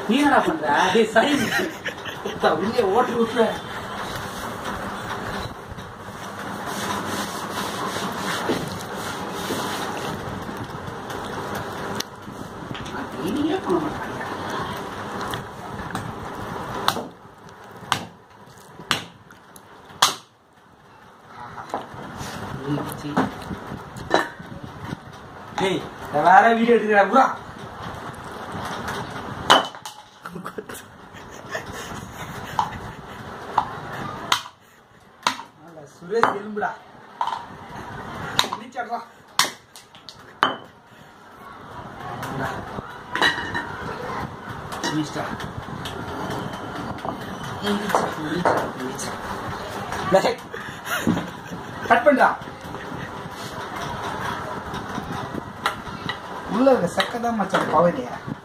நீ என்னடா பண்ற? அதே சரி உள்ளே ஓட்டு விட்டுற. இனியே பண்ண மாட்டாங்க. ஏய் வேற வீடியோ எடுக்கிறா புரா. சுரேஷ் எலும்புடா நீச்சாடுறா. கட் பண்றா. உள்ள சக்கதான் மச்சான் பவனியா.